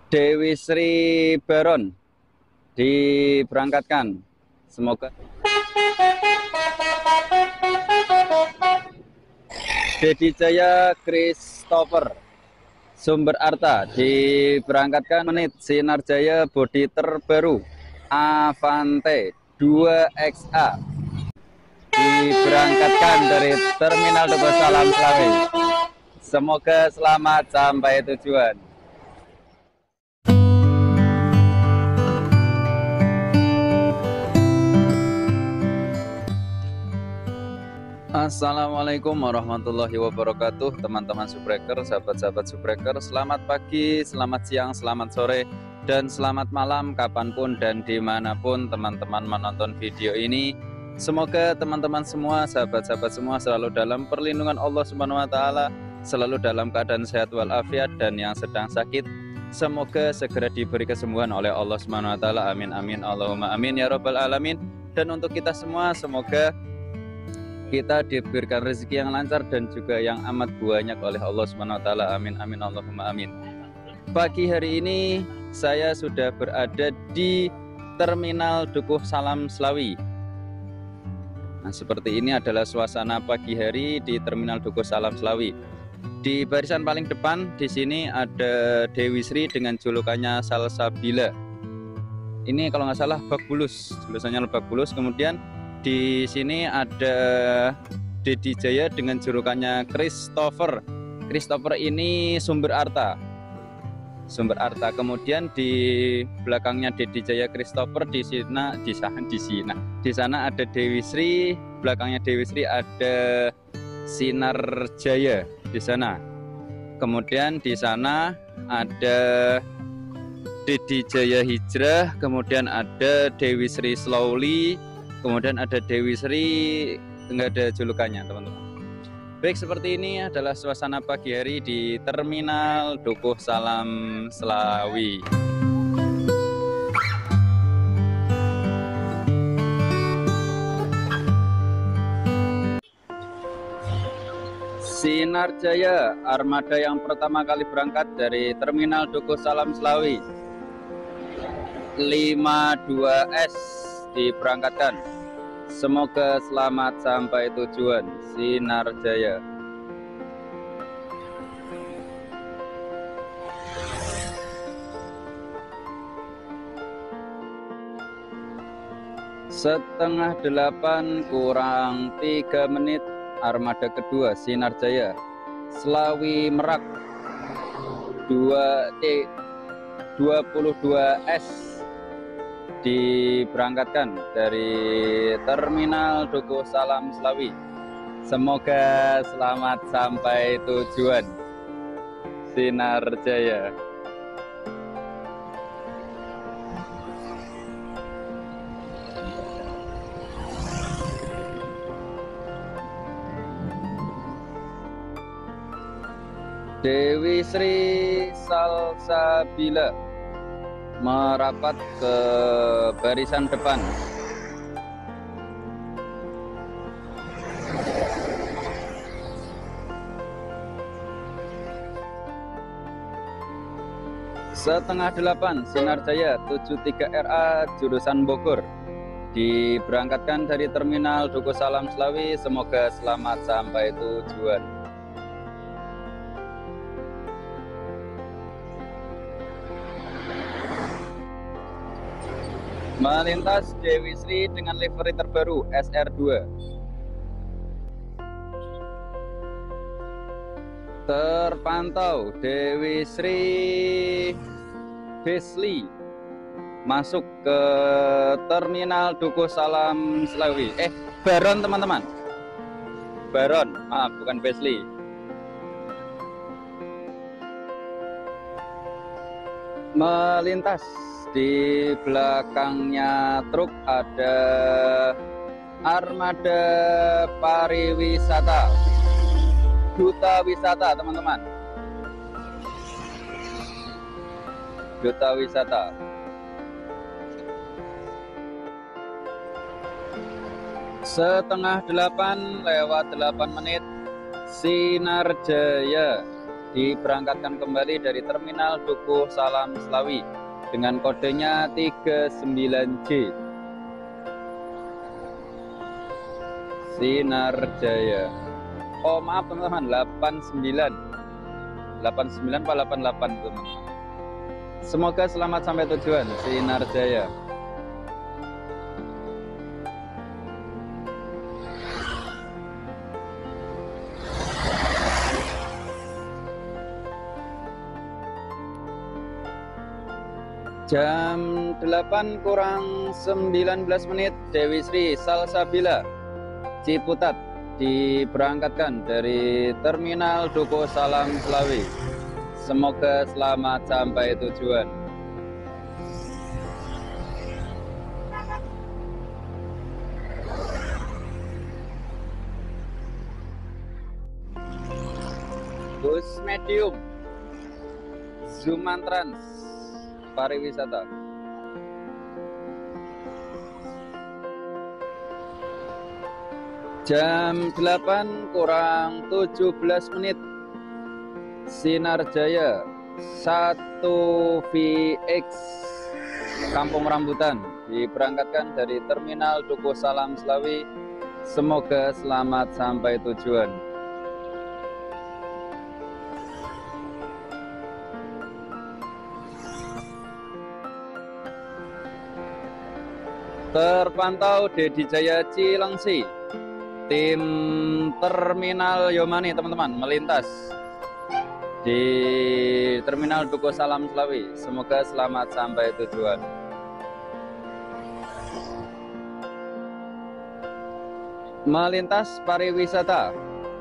Dewi Sri Baron diberangkatkan. Semoga Dedi Jaya Christopher Sumber Arta diberangkatkan menit. Sinar Jaya bodi terbaru Avante 2XA diberangkatkan dari Terminal Duku Salam Slawi. Semoga selamat sampai tujuan. Assalamualaikum warahmatullahi wabarakatuh, teman-teman Subbreaker, sahabat-sahabat Subbreaker. Selamat pagi, selamat siang, selamat sore, dan selamat malam kapanpun dan dimanapun teman-teman menonton video ini. Semoga teman-teman semua, sahabat-sahabat semua selalu dalam perlindungan Allah Subhanahu wa Ta'ala, selalu dalam keadaan sehat walafiat, dan yang sedang sakit semoga segera diberi kesembuhan oleh Allah Subhanahu wa Ta'ala. Amin amin Allahumma amin ya rabbal alamin. Dan untuk kita semua, semoga kita diberikan rezeki yang lancar dan juga yang amat banyak oleh Allah Subhanahu wa Ta'ala. Amin amin Allahumma amin. Pagi hari ini saya sudah berada di Terminal Dukuh Salam Slawi. Nah, seperti ini adalah suasana pagi hari di Terminal Dukuh Salam Slawi. Di barisan paling depan di sini ada Dewi Sri dengan julukannya Salsabila. Ini kalau nggak salah Bak Bulus, tulisannya Bak Bulus. Kemudian di sini ada Dedi Jaya dengan julukannya Christopher. Christopher ini Sumber Arta. Sumber Arta. Kemudian di belakangnya Dedi Jaya Christopher di sana ada Dewi Sri. Belakangnya Dewi Sri ada Sinar Jaya di sana. Kemudian di sana ada Dedi Jaya Hijrah. Kemudian ada Dewi Sri Slowly. Kemudian ada Dewi Sri, nggak ada julukannya teman-teman. Baik, seperti ini adalah suasana pagi hari di Terminal Dukuh Salam Slawi. Sinar Jaya, armada yang pertama kali berangkat dari Terminal Dukuh Salam Slawi. 52S diberangkatkan. Semoga selamat sampai tujuan. Sinar Jaya. Setengah 8 kurang 3 menit, armada kedua Sinar Jaya Slawi Merak 22S diberangkatkan dari Terminal Dukuh Salam Slawi. Semoga selamat sampai tujuan. Sinar Jaya. Dewi Sri Salsabila merapat ke barisan depan. Setengah 8 Sinar Jaya 73RA jurusan Bogor diberangkatkan dari Terminal Dukuh Salam Slawi. Semoga selamat sampai tujuan. Melintas Dewi Sri dengan livery terbaru SR2. Terpantau Dewi Sri Besli masuk ke Terminal Dukuh Salam Slawi. Baron teman-teman. Baron, maaf bukan Besli. Melintas di belakangnya truk ada armada pariwisata, duta wisata teman-teman, duta wisata. Setengah 8 lewat 8 menit Sinar Jaya diberangkatkan kembali dari Terminal Dukuh Salam Slawi dengan kodenya 39J. Sinar Jaya. Oh maaf teman-teman, 89 apa 88 teman-teman. Semoga selamat sampai tujuan. Sinar Jaya. Jam 8 kurang 19 menit, Dewi Sri Salsabila Ciputat diberangkatkan dari Terminal Dukuh Salam Slawi. Semoga selamat sampai tujuan. Bus medium Zumantrans pariwisata. Jam 8 kurang 17 menit, Sinar Jaya 1VX Kampung Rambutan diberangkatkan dari Terminal Dukuh Salam Slawi. Semoga selamat sampai tujuan. Terpantau Dedi Jaya Cilengsi, tim Terminal Yomani teman-teman melintas di Terminal Dukuh Salam Slawi. Semoga selamat sampai tujuan. Melintas pariwisata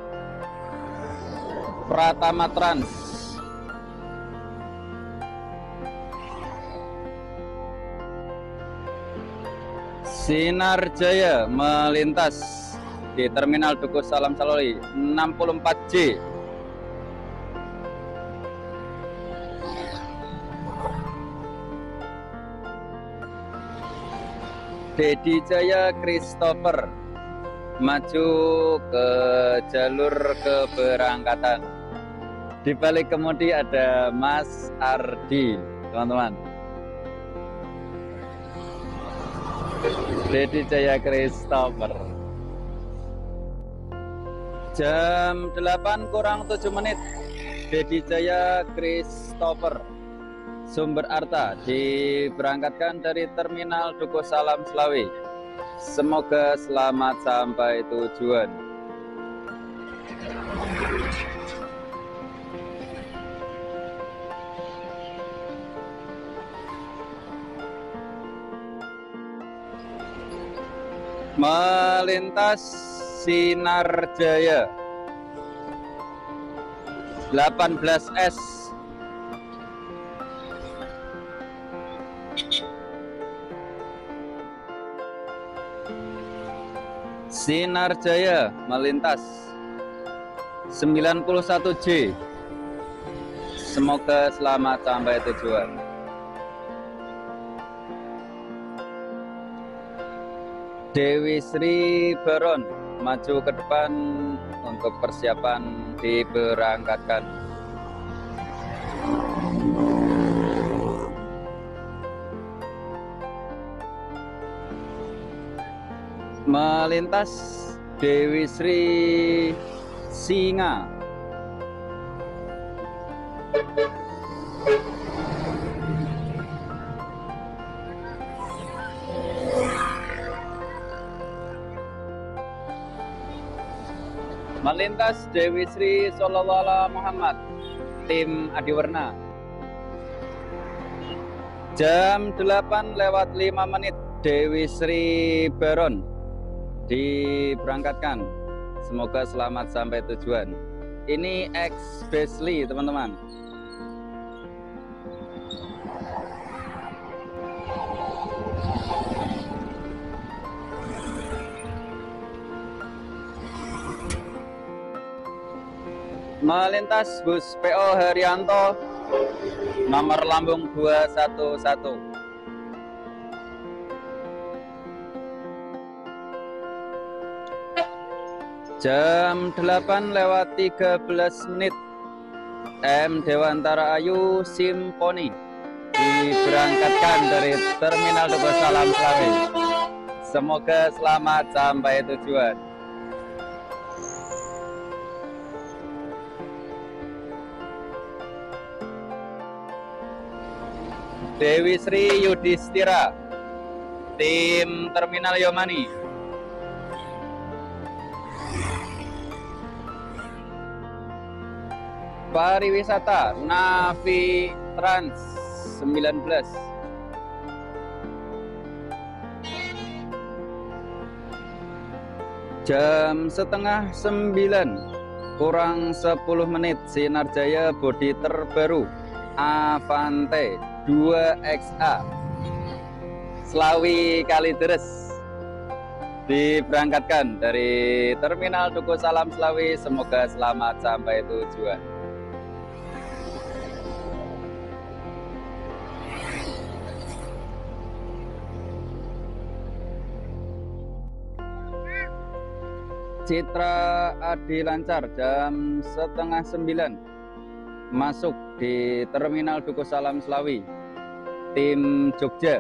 Pratama Trans Sinar Jaya melintas di Terminal Dukuh Salam Slawi 64J. Dedi Jaya Christopher maju ke jalur keberangkatan. Di balik kemudi ada Mas Ardi, teman-teman. Dedi Jaya Christopher. Jam 8 kurang 7 menit, Dedi Jaya Christopher Sumber Arta diberangkatkan dari Terminal Dukuh Salam Slawi. Semoga selamat sampai tujuan. Melintas Sinar Jaya 18S Sinar Jaya melintas 91J. Semoga selamat sampai tujuan. Dewi Sri Baron maju ke depan untuk persiapan diberangkatkan. Melintas Dewi Sri Singa melintas Dewi Sri Sallallahu Muhammad tim Adiwarna. Jam 8:05 Dewi Sri Baron diberangkatkan. Semoga selamat sampai tujuan. Ini ex Besli teman-teman. Melintas bus PO Haryanto nomor lambung 211. Jam 8:13 M Dewantara Ayu Simponi diberangkatkan dari Terminal Dukuh Salam Slawi. Semoga selamat sampai tujuan. Dewi Sri Yudhistira, tim Terminal Yomani. Pariwisata Navi Trans 19. Jam setengah 9 kurang 10 menit, Sinar Jaya bodi terbaru Avante 2XA Slawi Kalideres diberangkatkan dari Terminal Dukuh Salam Slawi. Semoga selamat sampai tujuan. Citra Adi Lancar jam setengah 9 masuk di Terminal Dukuh Salam Slawi, tim Jogja.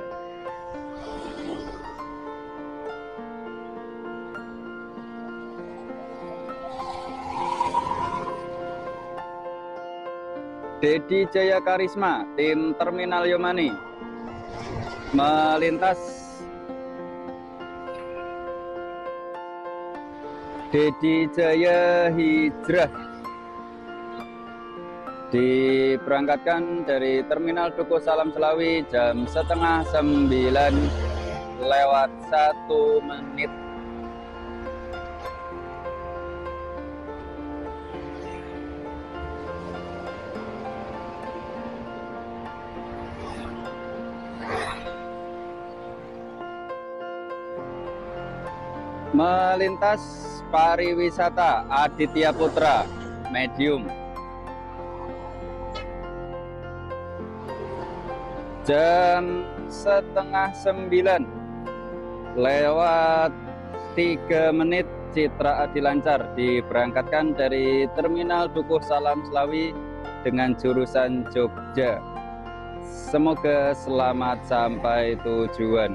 Dedi Jaya Karisma, tim Terminal Yomani, melintas Dedi Jaya Hijrah diberangkatkan dari Terminal Dukuh Salam Slawi jam setengah 9 lewat 1 menit. Melintas Pariwisata Aditya Putra medium jam setengah 9 lewat 3 menit, Citra Adi Lancar diberangkatkan dari Terminal Dukuh Salam Slawi dengan jurusan Jogja. Semoga selamat sampai tujuan.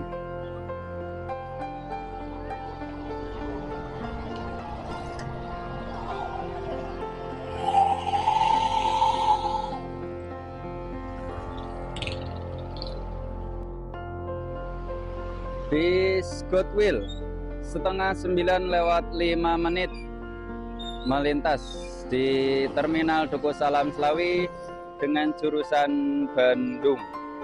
Bis Goodwill setengah 9 lewat 5 menit melintas di Terminal Dukuh Salam Slawi dengan jurusan Bandung.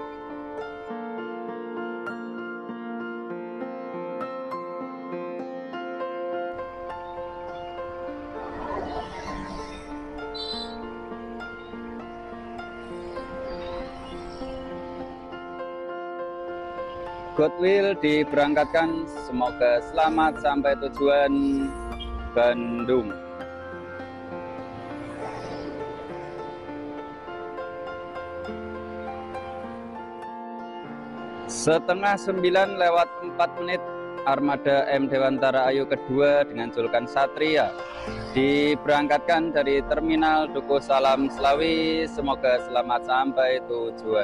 Goodwill diberangkatkan, semoga selamat sampai tujuan Bandung. Setengah 9 lewat 4 menit, armada M Dewantara Ayu kedua dengan julukan Satria diberangkatkan dari Terminal Dukuh Salam Slawi. Semoga selamat sampai tujuan.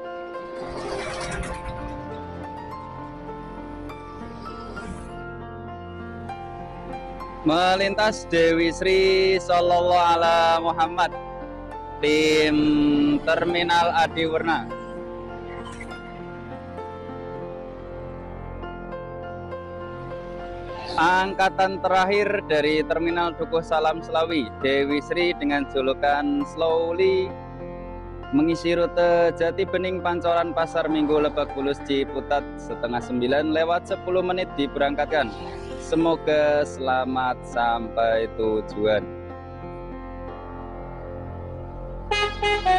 Melintas Dewi Sri Sallallahu Ala Muhammad, tim Terminal Adiwerna. Angkatan terakhir dari Terminal Dukuh Salam Slawi, Dewi Sri dengan julukan Slowly mengisi rute Jati Bening Pancoran Pasar Minggu Lebak Bulus Ciputat setengah 9 lewat 10 menit diberangkatkan. Semoga selamat sampai tujuan.